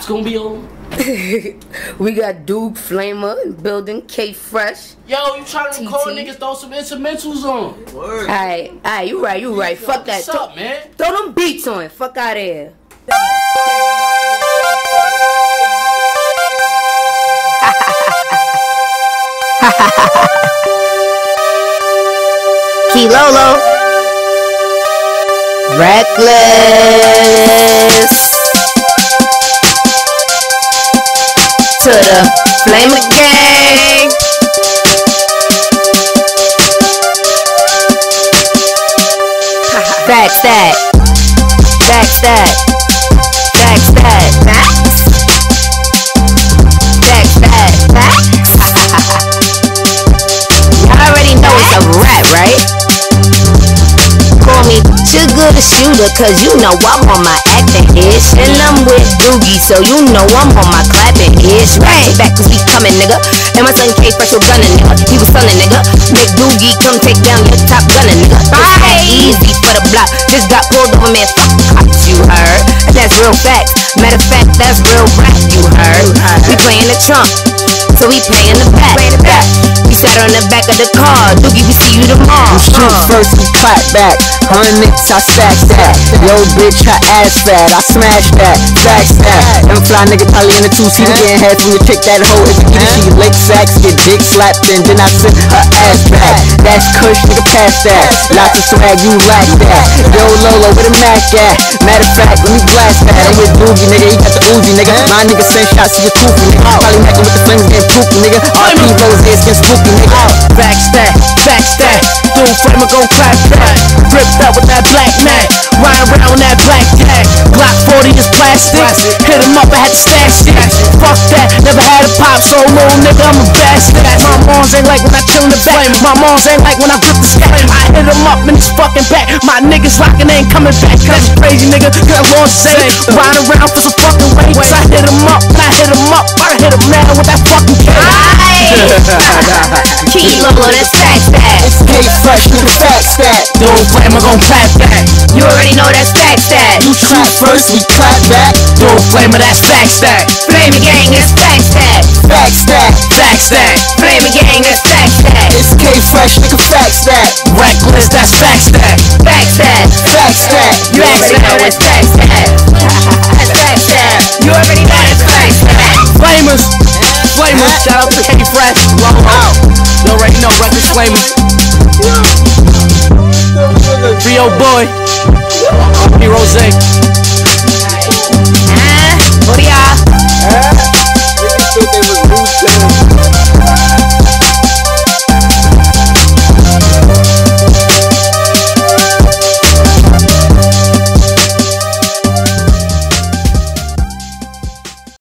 gonna be over. We got Duke Flamer in building, K Fresh. Yo, you trying to record niggas, throw some instrumentals on. Alright, you right. Fuck that. What's up, man? Throw them beats on. Fuck out of here. Kilolo, Reckless, to the Flamer gang. Facts that, facts that, facts that, facts, facts that, facts. Y'all already know it's a rap, right? Call me Sugar the Shooter, cause you know I'm on my acting ish. And I'm with Doogie, so you know I'm on my clapping ish. Right back cause we coming, nigga. And my son K Fresh was gunning, nigga. He was stunning, nigga. Make Doogie come take down your top gunning, nigga. It's that easy for the block. Just got pulled over, man. Fuck cops, you heard. And that's real facts. Matter of fact, that's real rap, you heard. We playing the trunk, so we playing the back. We sat on the back of the car. Doogie, we see you tomorrow. We shoot first, we clap back. 100 nicks, I stack that. Yo, bitch, her ass fat. I smash that, facts that. Them fly nigga probably in the two-seater getting head from your chick. That hoe, if you get it, she lick sacks, get dick slapped, and then I sit her ass back. That's kush, nigga, pass that. Lots of swag, you lack that. Yo, Lolo, where the Mac at? Matter of fact, let me blast that. I'm with Doogie, nigga, he got the Uzi, nigga. My nigga send shots to your toothy, nigga. Probably macking with the flames, getting poopy, nigga. RP Rose, it's getting spooky, nigga. Facts that, Dude Flamer gon' clap that. Ripped up with that black mat, riding around with that black tag. Glock 40 is plastic. Hit him up, I had to stash it. Fuck that, never had a pop, so little nigga, I'm a bastard. My moms ain't like when I chill in the back. My moms ain't like when I grip the stack. I hit him up in his fucking back. My niggas locking, ain't coming back. Cause you crazy nigga, cause I lost say. Riding around for some fucking weights. I hit him up, I hit him up. I hit him now with that fucking cake. Kilolo, that's facts that. It's K Fresh, nigga, facts that. Dude Flamer gon' clap that. You already know that's facts that. You shoot first, we clap back. Dude Flamer, that's facts that. Flamer gang, that's facts that. Facts that. Facts that. Flamer gang, that's facts that. It's K Fresh, nigga, facts that. Reckless, that's facts that. Facts that. Facts that. You already know that's facts that. That's facts that. You already know that's facts that. Flamers, shout out to K Fresh. Love out. You already know Reckless Flamers. Rio boy, Rose.